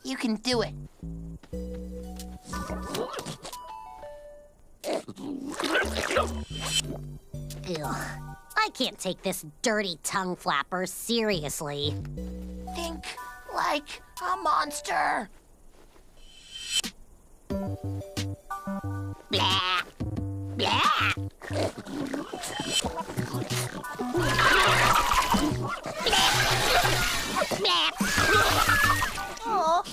You can do it. Ew. I can't take this dirty tongue flapper seriously. Think like a monster. Blah. Blah. Blah. Oh.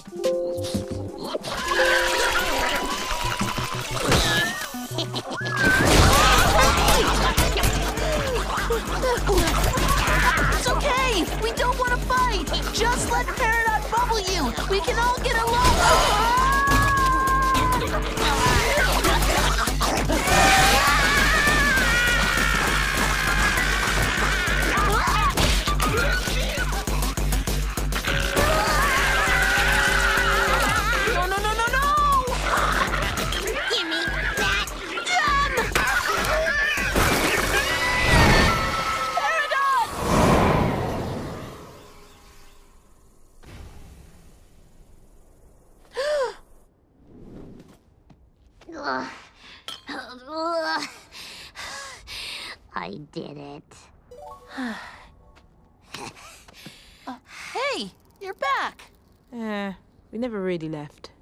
It's okay! We don't want to fight! Just let Peridot bubble you! We can all get along! No, no, no, no, no! Give me that Peridot! Ugh. Ugh. I did it. Hey, you're back. We never really left.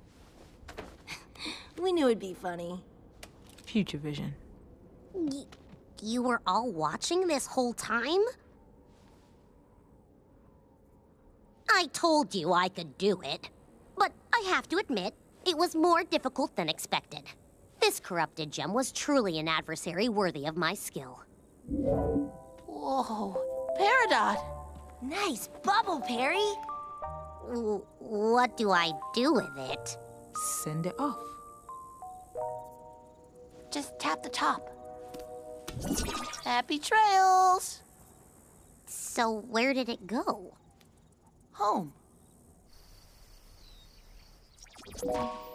We knew it'd be funny. Future vision. You were all watching this whole time? I told you I could do it. But I have to admit, it was more difficult than expected. This corrupted gem was truly an adversary worthy of my skill. Whoa, Peridot. Nice bubble, Perry. What do I do with it? Send it off. Just tap the top. Happy trails. So where did it go? Home.